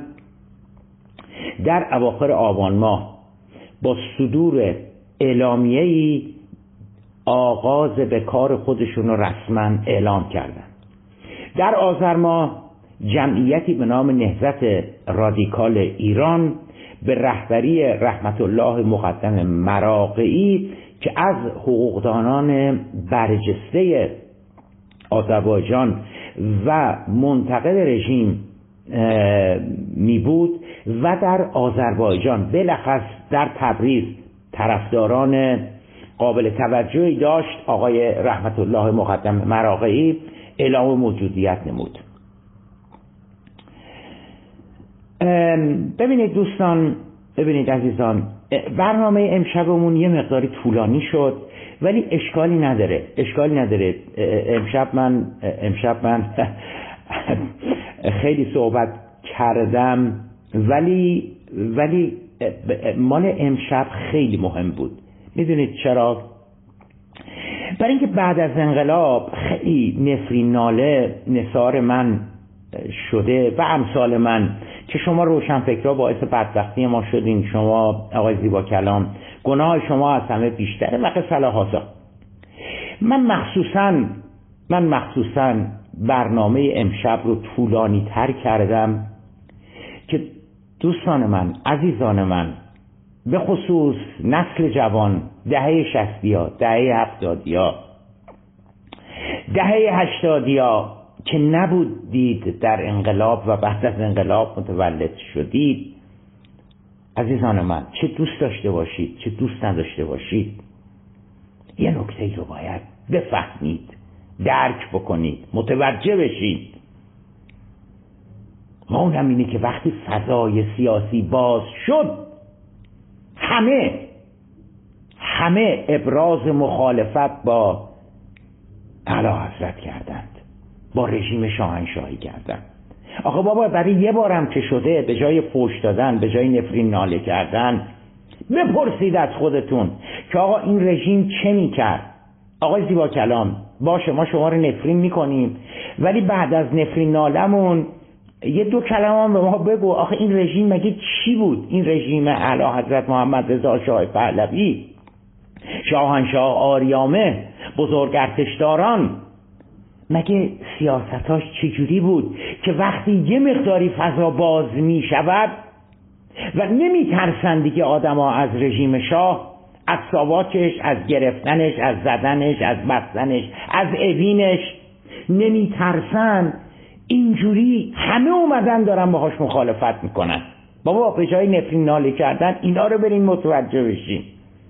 در اواخر آبان ماه با صدور اعلامیه‌ای آغاز به کار خودشون رو رسما اعلام کردن. در آذر ماه جمعیتی به نام نهضت رادیکال ایران به رهبری رحمت الله مقدم مراغئی که از حقوقدانان برجسته آذربایجان و منتقد رژیم می بود و در آذربایجان بلخص در تبریز طرفداران قابل توجهی داشت، آقای رحمت الله مقدم مراغئی اعلام موجودیت نمود. ببینید دوستان، ببینید عزیزان، برنامه امشبمون یه مقداری طولانی شد ولی اشکالی نداره، اشکالی نداره. امشب من امشب من خیلی صحبت کردم ولی ولی مال امشب خیلی مهم بود. میدونید چرا؟ برای اینکه بعد از انقلاب خیلی نفرین ناله نثار من شده و امثال من که شما روشنفکرها باعث بدبختی ما شدین، شما آقای زیبا کلام گناه شما از همه بیشتره و قصه هازا. من مخصوصا من مخصوصا برنامه امشب رو طولانی تر کردم که دوستان من، عزیزان من، به خصوص نسل جوان، دهه شصتیا، دهه هفتادیا، دهه هشتادیا که نبودید در انقلاب و بعد از انقلاب متولد شدید، عزیزان من، چه دوست داشته باشید چه دوست نداشته باشید، یه نکته رو باید بفهمید، درک بکنید، متوجه بشید. ما اونم اینه که وقتی فضای سیاسی باز شد همه همه ابراز مخالفت با اعلی حضرت کردند، با رژیم شاهنشاهی کردند. آخه بابا برای یه بارم که شده به جای فوش دادن، به جای نفرین ناله کردن، بپرسید از خودتون که آقا این رژیم چه میکرد؟ آقای زیبا کلام، باشه ما شما رو نفرین میکنیم ولی بعد از نفرین نالمون یه دو کلمه هم به ما بگو، آخه این رژیم مگه چی بود؟ این رژیم اعلی حضرت محمد رضا شاه پهلوی، شاهنشاه آریامه، بزرگ ارتشداران، مگه سیاستاش چجوری بود که وقتی یه مقداری فضا باز می شود و نمی ترسن دیگه آدم ها از رژیم شاه، از ساواکش، از گرفتنش، از زدنش، از بستنش، از اوینش نمی ترسن، اینجوری همه اومدن دارن باهاش مخالفت میکنن. بابا به جای نفرین ناله کردن اینا رو برین متوجه بشین.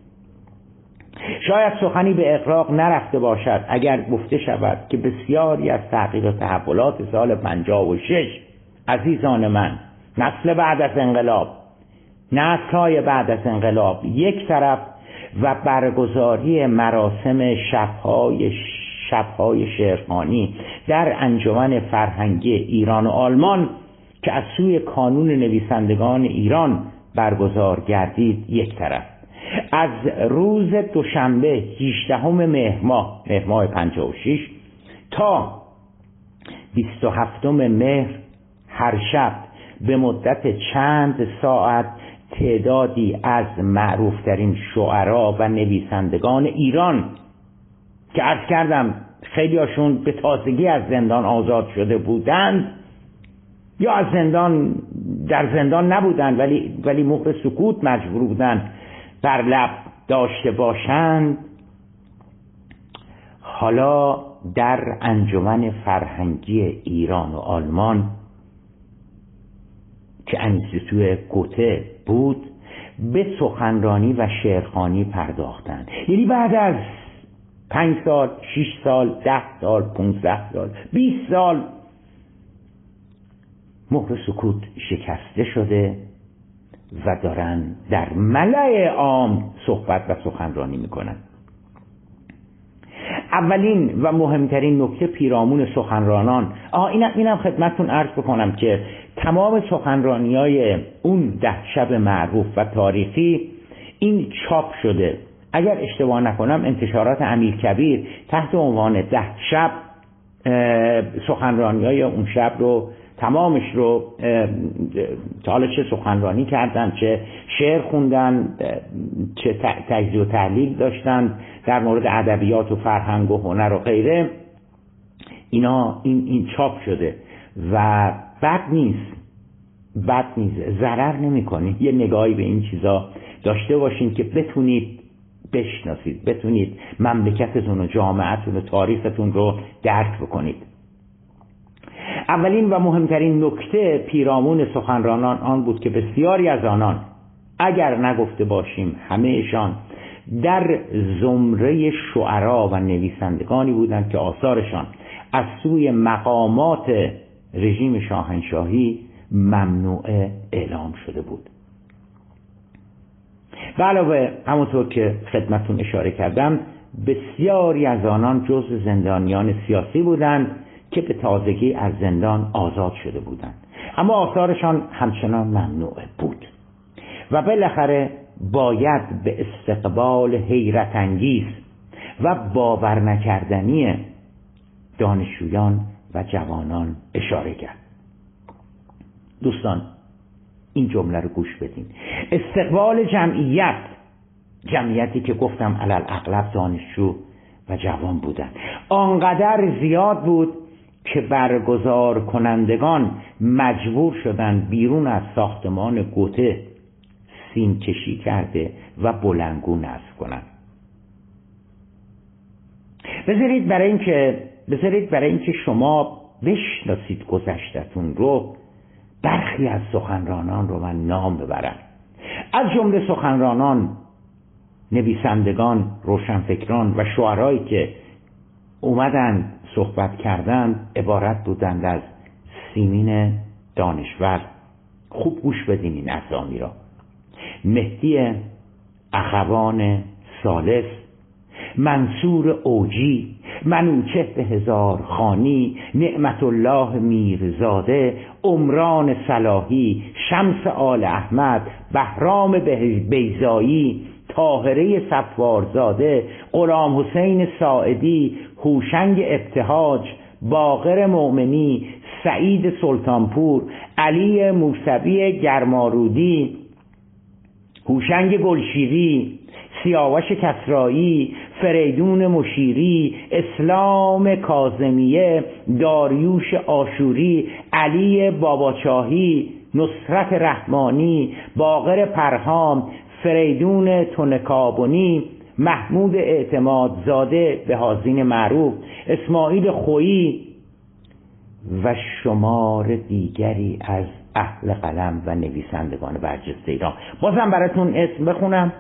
شاید سخنی به اغراق نرفته باشد اگر گفته شود که بسیاری از تحقیق و تحولات سال پنجاه و شش، عزیزان من، نسل بعد از انقلاب، نسل‌های بعد از انقلاب یک طرف و برگزاری مراسم شب‌های شب‌های شعرخوانی در انجمن فرهنگی ایران و آلمان که از سوی کانون نویسندگان ایران برگزار گردید یک طرف، از روز دوشنبه هجدهم مهر ماه مهر ماه پنجاه و شش تا بیست و هفتم مهر هر شب به مدت چند ساعت تعدادی از معروفترین شعرا و نویسندگان ایران که عرض کردم خیلی هاشون به تازگی از زندان آزاد شده بودند یا از زندان در زندان نبودند ولی ولی مهر سکوت مجبور بودند بر لب داشته باشند، حالا در انجمن فرهنگی ایران و آلمان که انستیتوی گوته بود به سخنرانی و شعرخوانی پرداختند. یعنی بعد از پنج سال، شش سال، ده سال، پونزده سال، بیست سال مهر سکوت شکسته شده و دارن در ملأ عام صحبت و سخنرانی میکنن. اولین و مهمترین نکته پیرامون سخنرانان، آها اینم اینم خدمتتون عرض بکنم که تمام سخنرانی‌های اون ده شب معروف و تاریخی این چاپ شده. اگر اشتباه نکنم انتشارات امیرکبیر تحت عنوان ده شب سخنرانی‌های اون شب رو تمامش رو حالا چه سخنرانی کردن، چه شعر خوندن، چه تجزیه و تحلیل داشتن در مورد ادبیات و فرهنگ و هنر و غیره. اینا این این چاپ شده و بد نیست، بد نیست، ضرر نمی‌کنه. یه نگاهی به این چیزا داشته باشین که بتونید بشناسید، بتونید مملکتتون و جامعتون و تاریختون رو درک بکنید. اولین و مهمترین نکته پیرامون سخنرانان آن بود که بسیاری از آنان، اگر نگفته باشیم همه‌شان، در زمره شعرا و نویسندگانی بودند که آثارشان از سوی مقامات رژیم شاهنشاهی ممنوع اعلام شده بود. به علاوه همونطور که خدمتون اشاره کردم، بسیاری از آنان جزو زندانیان سیاسی بودند که به تازگی از زندان آزاد شده بودند، اما آثارشان همچنان ممنوع بود و بالاخره باید به استقبال حیرت انگیز و باور نکردنی دانشجویان و جوانان اشاره کرد. دوستان این جمله رو گوش بدین. استقبال جمعیت، جمعیتی که گفتم علل اغلب دانشجو و جوان بودن، آنقدر زیاد بود که برگزار کنندگان مجبور شدند بیرون از ساختمان گوته سیم کشی کرده و بلندگو نصب کنند. بذارید برای اینکه بذارید برای اینکه شما بشناسید گذشتتون رو، برخی از سخنرانان رو من نام ببرم. از جمله سخنرانان، نویسندگان، روشنفکران و شعرایی که اومدن صحبت کردن عبارت بودند از سیمین دانشور. خوب گوش بدین این اسامی را: مهدی اخوان ثالث، منصور اوجی، منوچهر هزار خانی، نعمت الله میرزاده، عمران صلاحی، شمس آل احمد، بهرام بیضایی، طاهره صفوارزاده، غلام حسین ساعدی، هوشنگ ابتهاج، باقر مؤمنی، سعید سلطانپور، علی موسوی گرمارودی، هوشنگ گلشیری، سیاوش کسرایی، فریدون مشیری، اسلام کاظمیه، داریوش آشوری، علی باباچاهی، نصرت رحمانی، باقر پرهام، فریدون تنکابونی، محمود اعتمادزاده به حازین معروف، اسماعیل خویی و شمار دیگری از اهل قلم و نویسندگان برجسته ایران. بازم براتون اسم بخونم.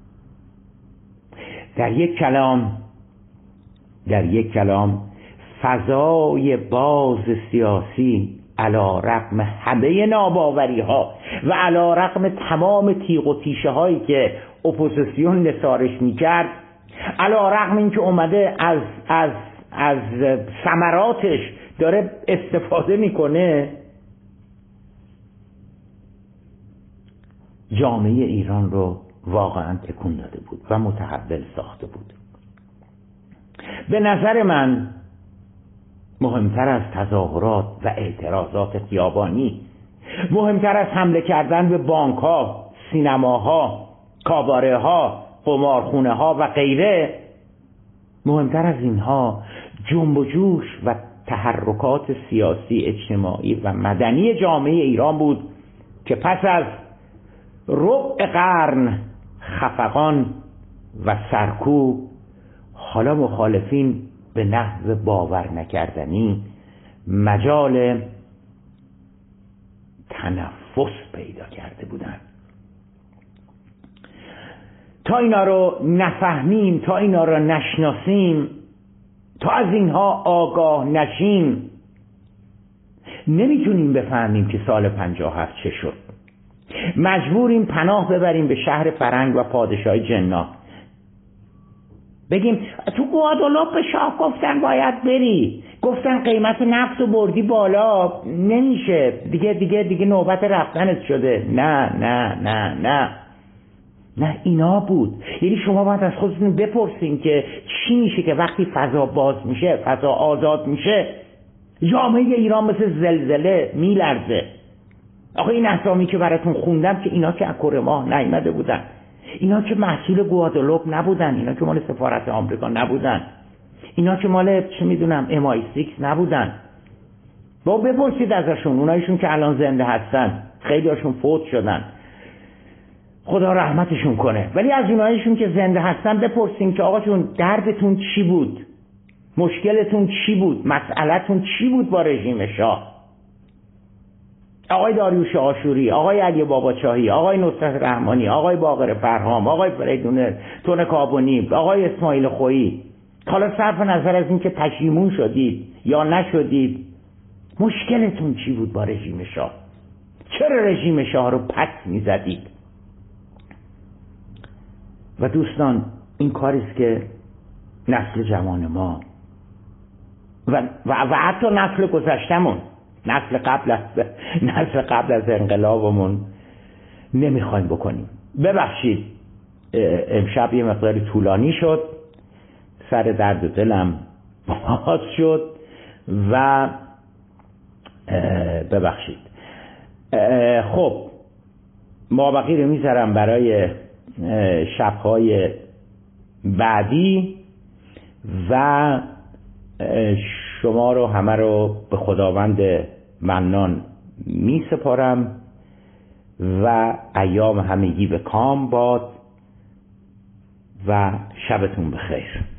در یک کلام در یک کلام فضای باز سیاسی علی رغم همه ناباوری ها و علی رغم تمام تیغ و تیشه هایی که اپوزیسیون نثارش میکرد، علی رغم این که اومده از از از ثمراتش داره استفاده میکنه، جامعه ایران رو واقعا تکون داده بود و متحول ساخته بود. به نظر من مهمتر از تظاهرات و اعتراضات خیابانی، مهمتر از حمله کردن به بانک‌ها، سینماها، کاباره‌ها، قمارخونه‌ها و غیره، مهمتر از اینها جنب و جوش و تحرکات سیاسی، اجتماعی و مدنی جامعه ایران بود که پس از ربع قرن خفقان و سرکوب، حالا مخالفین به نحو باور نکردنی مجال تنفس پیدا کرده بودند. تا اینا رو نفهمیم، تا اینا رو نشناسیم، تا از اینها آگاه نشیم، نمیتونیم بفهمیم که سال پنجاه و هفت چه شد. مجبوریم پناه ببریم به شهر فرنگ و پادشاهی جنا، بگیم تو گوادالوپ به شاه گفتن باید بری، گفتن قیمت نفت و بردی بالا، نمیشه دیگه دیگه دیگه نوبت رفتنت شده. نه نه نه نه نه اینا بود. یعنی شما باید از خودتون بپرسین که چی میشه که وقتی فضا باز میشه، فضا آزاد میشه، جامعه ایران مثل زلزله میلرزه. آخه این اسامی که براتون خوندم که اینا که از کره ماه نیامده بودن، اینا که محصول گوادلوپ نبودن، اینا که مال سفارت آمریکا نبودن، اینا که مال چه میدونم ام آی سیکس نبودن. با بپرسید ازشون، اونایشون که الان زنده هستن، خیلی هاشون فوت شدن، خدا رحمتشون کنه، ولی از اونایشون که زنده هستن بپرسین که آقا جون دردتون چی بود، مشکلتون چی بود، مسئلتون چی بود با رژیم شاه. آقای داریوش آشوری، آقای علی باباچاهی، آقای نصرت رحمانی، آقای باقر فرهام، آقای فریدون تون کابونی، آقای اسماعیل خویی. حالا صرف نظر از این که پشیمون شدید یا نشدید، مشکلتون چی بود با رژیم شاه؟ چرا رژیم شاه رو پس میزدید؟ و دوستان این کاریست که نسل جوان ما و, و, و حتی نسل گذشتمون، نسل قبل از نسل قبل از انقلابمون نمیخوایم بکنیم. ببخشید امشب یه مقداری طولانی شد، سر درد دلم باز شد و ببخشید. خب مابقی رو میذارم برای شبهای بعدی و شما رو همه رو به خداوند منان می سپارم و ایام همگی به کام باد و شبتون بخیر.